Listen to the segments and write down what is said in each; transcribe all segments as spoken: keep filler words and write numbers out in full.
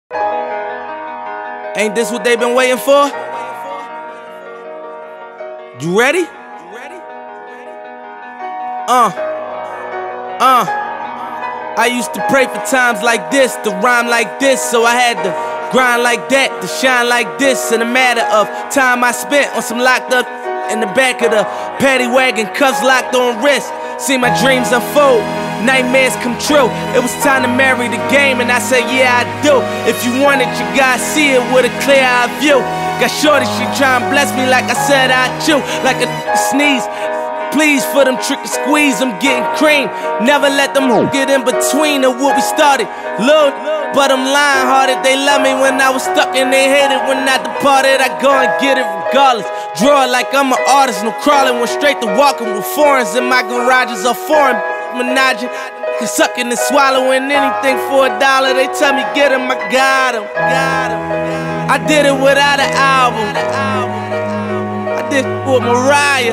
Ain't this what they been waiting for? You ready? Uh, uh I used to pray for times like this, to rhyme like this, so I had to grind like that, to shine like this. In a matter of time I spent on some locked up in the back of the paddy wagon, cuffs locked on wrist. See my dreams unfold, nightmares come true. It was time to marry the game, and I said, yeah, I do. If you want it, you gotta see it with a clear eye view. Got shorty, she try and bless me like I said I chew, like a sneeze. Please, for them trick and squeeze, I'm getting cream. Never let them get in between of what we started. Look, but I'm lying hearted. They love me when I was stuck and they hated when I departed. I go and get it regardless. Draw it like I'm an artist, no crawling. Went straight to walking with foreigns in my garages or foreign menaging. Sucking and swallowing anything for a dollar. They tell me get him, I got him. I did it without an album. I did it with Mariah.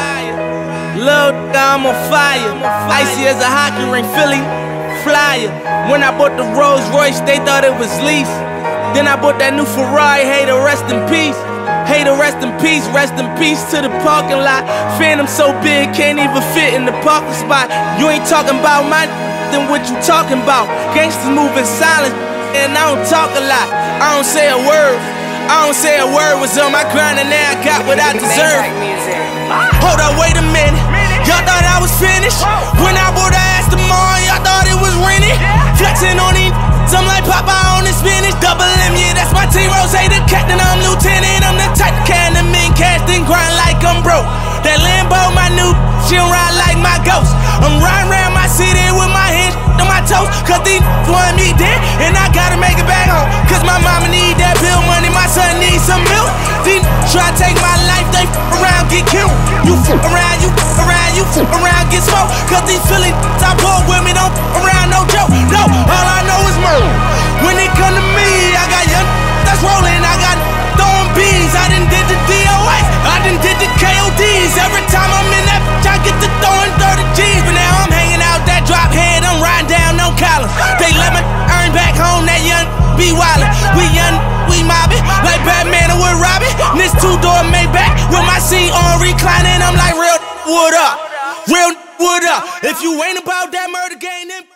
Lil' I'm on fire, icy as a hockey ring, Philly flyer. When I bought the Rolls Royce, they thought it was lease. Then I bought that new Ferrari, hey to rest in peace. Hey to rest in peace, rest in peace to the parking lot. Phantom so big, can't even fit in the parking spot. You ain't talking about my then what you talking about? Gangsters move in silence, and I don't talk a lot. I don't say a word, I don't say a word. Was on my grind and now I got what I deserve. Hold up, wait a minute. Y'all thought I was finished. When I bought the Aston Martin, y'all thought it was rented. Flexing on these, I'm like Popeye on the spinach. Double M, yeah, that's my team. Rose, the captain, I'm lieutenant. I'm the type of can the men cast and grind like I'm broke. That Lambo, my new, she don't ride like my ghost. I'm riding around my city with my hands on my toes. Cause these want me dead, and I gotta make it back home. Cause my mama need that bill money, my son needs some milk. These try to take my life, they f around, get killed. You f around, you f around, you f around, get smoked. Cause these Philly I pull with me, don't f around, no joke. No, all I know is murder. When it come to me, I got young that's rolling, I got throwing bees. I done did the D O S, I done did the K O Ds. Every time I'm in that bitch, I get to throwing thirty G's. But now I'm hanging out that drop head, I'm riding down no collar. They let me earn back home, that young be wildin'. We young, we mobbin', like Batman or with Robin. This two-door Maybach with my seat on reclining. I'm like, real, what up? Real, what up? If you ain't about that murder game, then